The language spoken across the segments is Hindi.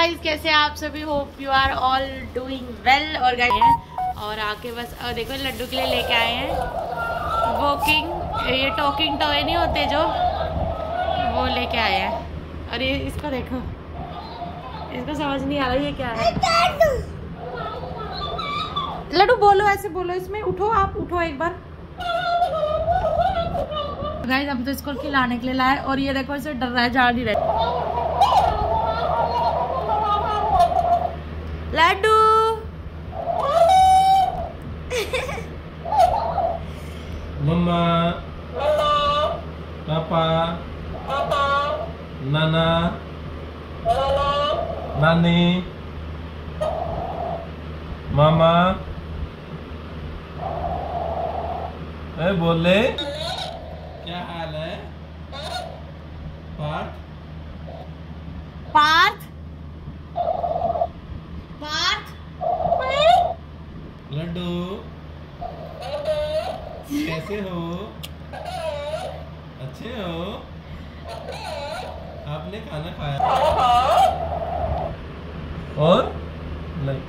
गाइस, कैसे आप सभी? Hope you are all doing well. और गाइस और आके बस देखो लड्डू के लिए लेके आए हैं ये टॉकिंग टॉय नहीं होते जो, वो लेके आए हैं। और ये इसको देखो, इसको समझ नहीं आ रहा ये क्या है। लड्डू बोलो, ऐसे बोलो इसमें। उठो, आप उठो एक बार। गाइस हम तो इसको खिलाने के लिए लाए और ये देखो इसे डर रहा है, जा नहीं रहा। लड्डू मम्मा, पापा, नाना, नानी, मामा, बोले क्या हाल है? पार्थ पार्थ पार्थ लड्डू कैसे हो? अच्छे हो? आपने खाना खाया और नहीं?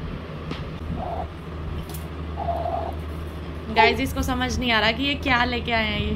गाइस इसको समझ नहीं आ रहा कि ये क्या लेके आए हैं ये।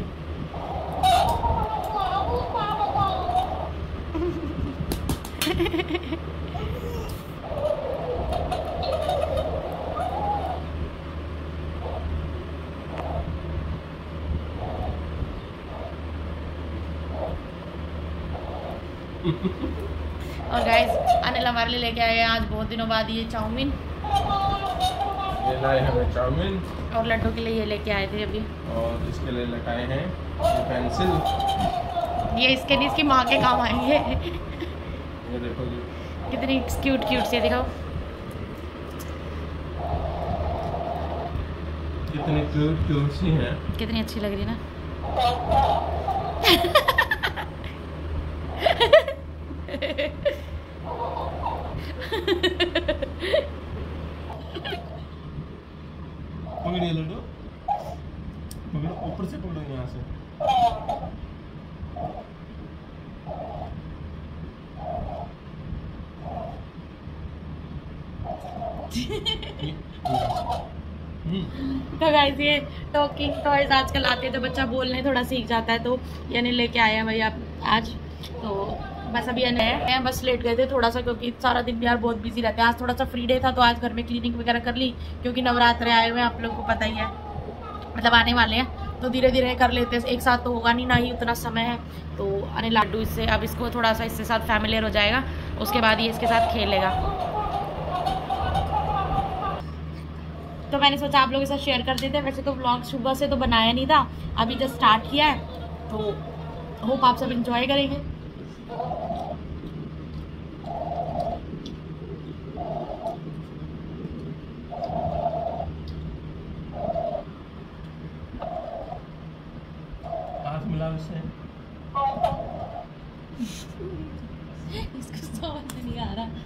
और गाइस अनिल हमारे लिए लेके आए हैं आज बहुत दिनों बाद ये चाउमीन। ये लाए हमें चाउमीन और लड्डू के लिए ये लेके आए थे अभी। और इसके लिए लगाए हैं ये पेंसिल। ये इसके नहीं, इसकी माँ के काम आएंगे। ये देखो जी कितनी क्यूट क्यूट सी, दिखाओ कितनी क्यूट क्यूट सी है। कितनी अच्छी लग रही है ना। पकड़िए लड्डू, पकड़ो, ऊपर से पकड़ो, यहाँ से। तो गाइस ये टॉकिंग टॉयज आजकल आते हैं तो बच्चा बोलने थोड़ा सीख जाता है, तो यानी लेके आए हैं भाई आप आज। तो बस अभी नए बस लेट गए थे थोड़ा सा, क्योंकि सारा दिन यार बहुत बिजी रहते हैं। आज थोड़ा सा फ्री डे था तो आज घर में क्लीनिंग वगैरह कर ली, क्योंकि नवरात्रे आए हुए हैं, आप लोगों को पता ही है, मतलब आने वाले हैं, तो धीरे धीरे कर लेते हैं। एक साथ तो होगा नहीं, ना ही उतना समय है। तो अनिल लड्डू इससे अब इसको थोड़ा सा इसके साथ फैमिलियर हो जाएगा, उसके बाद ये इसके साथ खेलेगा। तो मैंने सोचा आप लोगों के साथ शेयर कर देते हैं। वैसे तो व्लॉग सुबह से तो बनाया नहीं था, अभी जस्ट स्टार्ट किया है, तो होप आप सब एंजॉय करेंगे। हाथ मिलाओ इससे। इसको समझ नहीं आ रहा।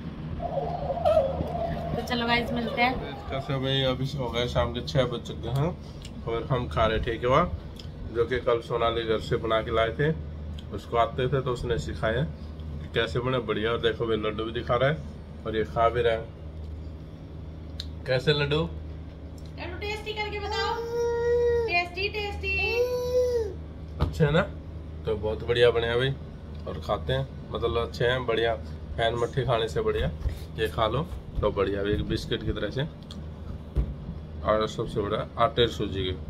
तो चलो गाइस मिलते हैं। इसका समय अभी से हो गए शाम के 6 बज चुके हैं और हम खा रहे थे ठेकेवा, जो कि कल सोनाली घर से बना के लाए थे। उसको आते थे तो उसने सिखाया कि कैसे बने, बढ़िया। और देखो भाई लड्डू भी दिखा रहा है और ये खा भी रहा है। कैसे लड्डू? लड्डू टेस्टी करके बताओ। टेस्टी टेस्टी अच्छे है ना? तो बहुत बढ़िया बने हैं भाई, और खाते हैं, मतलब अच्छे हैं, बढ़िया। फैन मट्ठी खाने से बढ़िया ये खा लो तो बढ़िया, एक बिस्किट की तरह से। और सबसे बड़ा आटे सूजी के।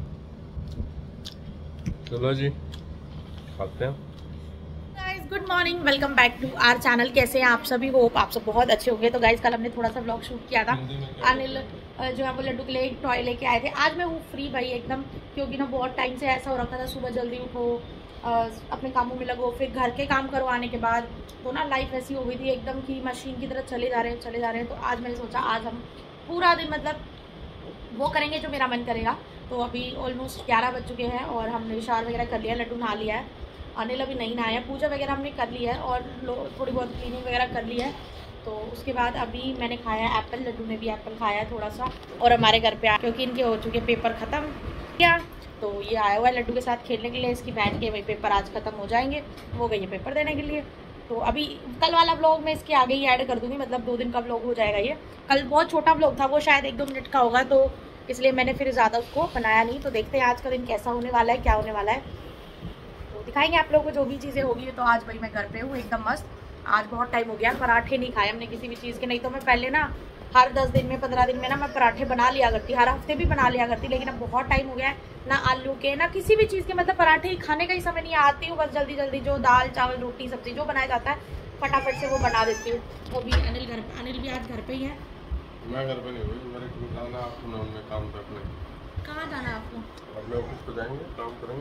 चलो जी खाते हैं। Guys good morning, welcome back to our channel. कैसे हैं आप सभी? होप आप सब बहुत अच्छे होंगे। तो गाइस कल हमने थोड़ा सा व्लॉग शूट किया था। अनिल जो है वो लड्डू के लिए एक टॉय लेके आए थे। आज मैं हूँ फ्री भाई एकदम, क्योंकि ना बहुत टाइम से ऐसा हो रखा था, सुबह जल्दी उठो, अपने कामों में लगो, फिर घर के काम करो आने के बाद, तो ना लाइफ ऐसी हो गई थी एकदम कि मशीन की तरह चले जा रहे हैं। तो आज मैंने सोचा आज हम पूरा दिन मतलब वो करेंगे जो मेरा मन करेगा। तो अभी ऑलमोस्ट 11 बज चुके हैं और हमने शावर वगैरह कर लिया, लड्डू नहा लिया है, अनिल अभी नहीं नहाया, पूजा वगैरह हमने कर ली है और थोड़ी बहुत क्लीनिंग वगैरह कर ली है। तो उसके बाद अभी मैंने खाया एप्पल, लड्डू ने भी एप्पल खाया है थोड़ा सा। और हमारे घर पे क्योंकि इनके हो चुके पेपर ख़त्म क्या, तो ये आया हुआ है लड्डू के साथ खेलने के लिए। इसकी बहन के वही पेपर आज ख़त्म हो जाएंगे, वो गई है पेपर देने के लिए। तो अभी कल वाला व्लॉग मैं इसके आगे ही ऐड कर दूंगी, मतलब 2 दिन का व्लॉग हो जाएगा ये। कल बहुत छोटा व्लॉग था, वो शायद 1-2 मिनट का होगा, तो इसलिए मैंने फिर ज़्यादा उसको बनाया नहीं। तो देखते हैं आज का दिन कैसा होने वाला है, क्या होने वाला है, तो दिखाएंगे आप लोगों को जो भी चीज़ें होगी। तो आज भाई मैं घर पे हूँ एकदम मस्त। आज बहुत टाइम हो गया, पराठे नहीं खाए हमने किसी भी चीज़ के। नहीं तो मैं पहले ना हर 10 दिन में 15 दिन में ना मैं पराठे बना लिया करती, हर हफ्ते भी बना लिया करती। लेकिन अब बहुत टाइम हो गया है, ना आलू के ना किसी भी चीज़ के, मतलब पराठे खाने का ही समय नहीं। आती हूँ बस जल्दी जल्दी, जो दाल चावल रोटी सब्जी जो बनाया जाता है फटाफट से वो बना देती हूँ। तो अभी अनिल भी आज घर पे ही है। मैं घर पे नहीं हुई, मेरे को जाना आफ्टरनून में काम पे अपने। कहाँ जाना है आपको? अपने ऑफिस पे जाएंगे, काम करेंगे।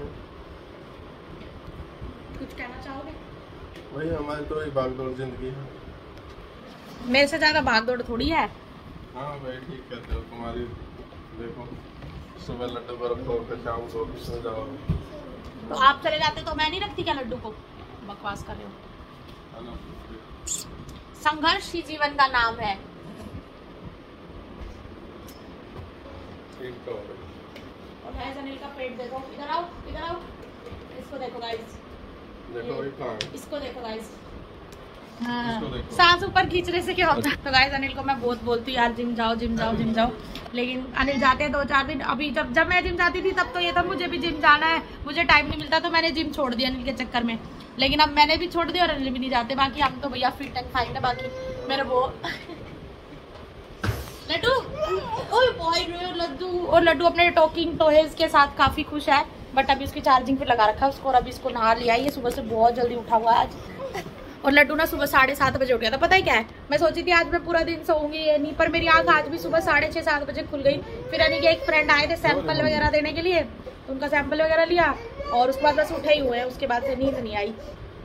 कुछ कहना चाहोगे? वही हमारी तो वही भागदौड़ जिंदगी है। मेरे से ज़्यादा भागदौड़ थोड़ी है। हाँ भाई ठीक कहते हो, तुम्हारी देखो सुबह लड्डू बर्फ तोड़ के शाम को ऑफिस में जाओ। तो आप चले जाते तो मैं नहीं रखती क्या लड्डू को? बकवास कर रहे हो। संघर्ष ही जीवन का नाम है। ठीक तो और गाइस अनिल का पेट देखो, इधर आओ इधर आओ, इसको देखो गाइस, देखो ये कहाँ है? इसको देखो गाइस। हाँ, सांस ऊपर खींचने से क्या होता है? तो गाइस अनिल को मैं बहुत बोलती हूँ यार जिम जाओ जिम जाओ जिम जाओ, लेकिन अनिल जाते हैं 2-4 दिन। अभी जब मैं जिम जाती थी तब तो ये था मुझे भी जिम जाना है, मुझे टाइम नहीं मिलता, तो मैंने जिम छोड़ दिया अनिल के चक्कर में। लेकिन अब मैंने भी छोड़ दिया और अनिल भी नहीं जाते। बाकी हम तो भैया फिट एंड फाइन है। बाकी मेरे वो लड्डू, ओए बॉय लड्डू, और लड्डू अपने टॉकिंग टॉयज के साथ काफी खुश है। बट अभी उसकी चार्जिंग पे लगा रखा है उसको, और अभी इसको नहा लिया। ये सुबह से बहुत जल्दी उठा हुआ है आज। और लड्डू ना सुबह 7:30 बजे उठ गया था। पता है क्या है, मैं सोची थी आज मैं पूरा दिन सोऊंगी ये नहीं, पर मेरी आंख आज भी सुबह 6:30-7 बजे खुल गई। फिर यानी कि एक फ्रेंड आए थे सैंपल वगैरह देने के लिए, तो उनका सैंपल वगैरह लिया और उसके बाद बस उठे ही हुए हैं। उसके बाद से नींद नहीं आई।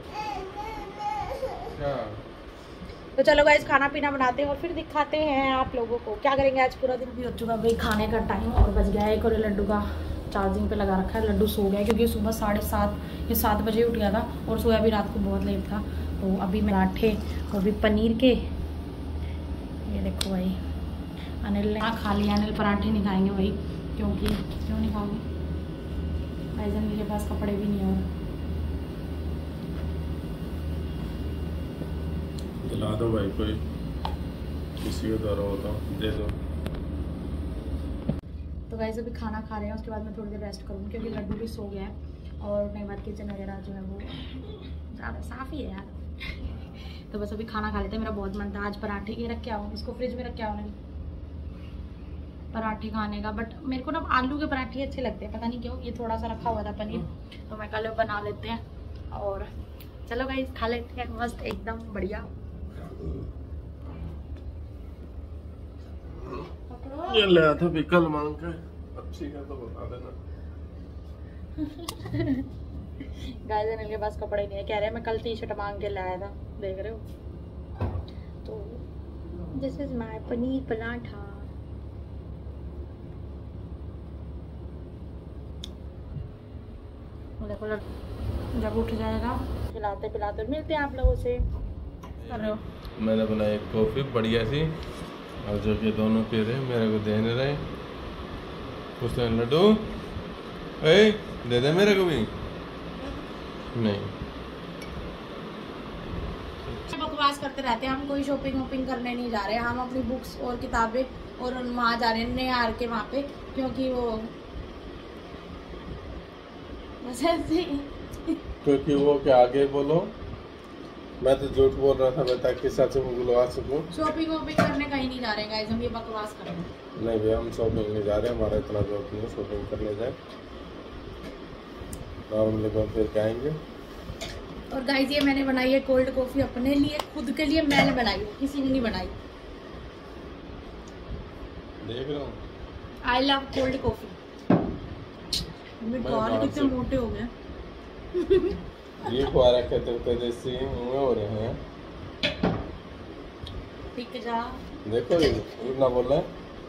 तो चलो गाइस खाना पीना बनाते हैं और फिर दिखाते हैं आप लोगों को क्या करेंगे आज पूरा दिन। भी हो चुका भाई खाने का टाइम और बज गया है। एक और लड्डू का चार्जिंग पे लगा रखा है। लड्डू सो गया क्योंकि सुबह 7:30 या 7 बजे उठ गया था और सोया भी रात को बहुत लेट था। तो अभी पराठे और भी पनीर के, ये देखो भाई अनिल ने खा लिया। अनिल पराठे नहीं खाएंगे भाई, क्योंकि क्यों नहीं खाओगे भाई, अनिल के पास कपड़े भी नहीं है। दिला दो भाई, कोई किसी के द्वारा होता दे दो। तो गाइस अभी खाना खा रहे हैं, उसके बाद मैं थोड़ी देर रेस्ट करूँगी क्योंकि लड्डू भी सो गया है। और नहीं बात किचन वगैरह जो है वो ज़्यादा साफ़ ही है यार। तो बस अभी खाना खा लेते हैं। मेरा बहुत मन था आज पराठे ये रख के आओ, इसको फ्रिज में रख के आओ नहीं पराठे खाने का। बट मेरे को ना आलू के पराठे अच्छे लगते हैं, पता नहीं क्यों। ये थोड़ा सा रखा हुआ था पनीर, तो मैं कल बना लेते हैं। और चलो गाइस खा लेते हैं मस्त एकदम बढ़िया। ये लिया था विकल मांग के, अच्छी है तो बता देना। गाइस अनिल के पास कपड़े नहीं है, कह रहे हैं मैं कल टी-शर्ट मांग के लाया था, देख रहे हो। तो this is my paneer paratha. देखो जब उठ जाएगा खिलाते पिलाते मिलते हैं आप लोगों से। कर रहे हो? मैंने बनाई कॉफी बढ़िया सी, और जो कि दोनों पी रहे मेरे को दे नहीं रहे। पूछते हैं लड्डू ए दे दे मेरे को भी नहीं। बकवास करते रहते हैं, हम कोई शॉपिंग वॉपिंग करने नहीं जा रहे। हम अपनी बुक्स और किताबें और वहाँ जा रहे हैं नेहार के वहाँ पे, क्योंकि वो बस ऐसे क्योंकि वो क्या आगे बोलो, मैं तो झूठ बोल रहा था मैं ताकि सच में बुलवा सकूं। शॉपिंग वॉपिंग करने कहीं नहीं जा रहे गाइस, हम ये बकवास कर रहे हैं। नहीं भैया हम शॉपिंग नहीं जा रहे, हमारा इतना जॉब नहीं है शॉपिंग करने जाए। नॉर्मली घूम फिर के आएंगे। और गाइस ये मैंने बनाई है कोल्ड कॉफी अपने लिए, खुद के लिए मैंने बनाई है, किसी ने नहीं बनाई। देख रहा हूँ आई लव कोल्ड कॉफी। गाल कितने मोटे हो गए। ये फुहारा कहते जैसे मुँह हो रहे हैं। ठीक जा देखो ये ना बोल रहा है।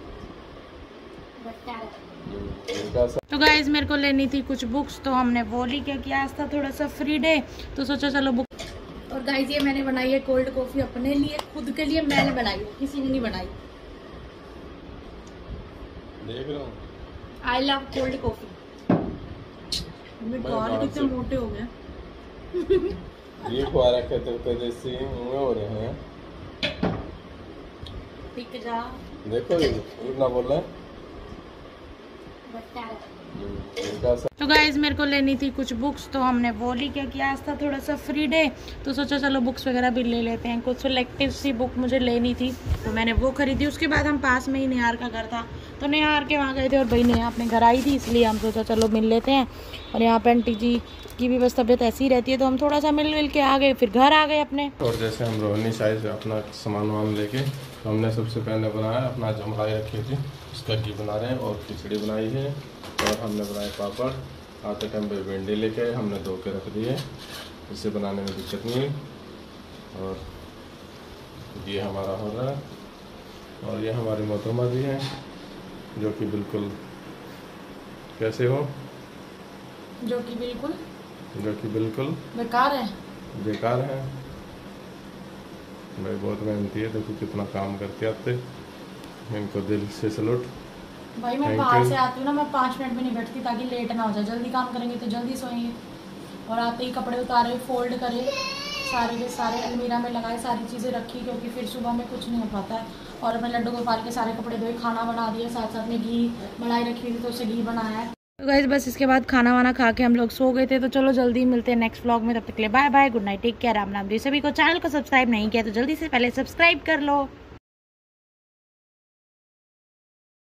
तो गाइज मेरे को लेनी थी कुछ बुक्स, तो हमने वो ली क्योंकि आज था थोड़ा सा फ्री डे, तो सोचा चलो बुक। और गाइज ये मैंने बनाई है कोल्ड कॉफी अपने लिए, खुद के लिए मैंने बनाई है, किसी ने नहीं बनाई। देख रहा हूँ आई लव कोल्ड कॉफी। गाल कितने मोटे हो गए। ये फुहारा कहते देसी हो रहे हैं। टिक जा। देखो ये ना बोल रहा है। तो गाइज मेरे को लेनी थी कुछ बुक्स, तो हमने वो ली क्योंकि आज था थोड़ा सा फ्री डे, तो सोचा चलो बुक्स वगैरह भी ले लेते हैं। कुछ सिलेक्टिव सी बुक मुझे लेनी थी तो मैंने वो खरीदी। उसके बाद हम पास में ही नेहार का घर था तो नेहार के वहाँ गए थे और भाई नेहा अपने घर आई थी, इसलिए हम सोचा चलो मिल लेते हैं। और यहाँ पे आंटी जी की भी बस तबीयत ऐसी ही रहती है तो हम थोड़ा सा मिल के आ गए, फिर घर आ गए अपने। और जैसे हम रोहिणी शाही से अपना सामान वामान लेके तो हमने सबसे पहले बनाया अपना जमराई रखी थी, उसका घी बना रहे हैं और खिचड़ी बनाई है और हमने बनाए पापड़। आते टाइम पे भिंडी लेके आए, हमने धो के रख दी है, इसे बनाने में दिक्कत नहीं है। और ये हमारा हो रहा है और ये हमारी मोहतरमा जी हैं जो कि बिल्कुल कैसे हो, जो कि बिल्कुल बेकार है भाई, बहुत मेहनती है। देखो कितना काम करके आते, इनको दिल से सलूट। भाई मैं बाहर से आती हूँ ना, मैं 5 मिनट में नहीं बैठती ताकि लेट ना हो जाए। जल्दी काम करेंगे तो जल्दी सोएंगे, और आते ही कपड़े उतारे, फोल्ड करे, सारे के सारे अलमीरा में लगाए, सारी चीज़ें रखी क्योंकि फिर सुबह में कुछ नहीं हो पाता है। और अपने लड्डू गोपाल के सारे कपड़े धोए, खाना बना दिया, साथ साथ में घी मलाई रखी हुई थी तो उससे घी बनाया है। तो गाइस बस इसके बाद खाना वाना खा के हम लोग सो गए थे। तो चलो जल्दी मिलते हैं नेक्स्ट व्लॉग में, तब तक के लिए bye bye, good night, take care, Ram Ram ji. सभी को चैनल को सब्सक्राइब नहीं किया तो जल्दी से पहले सब्सक्राइब कर लो।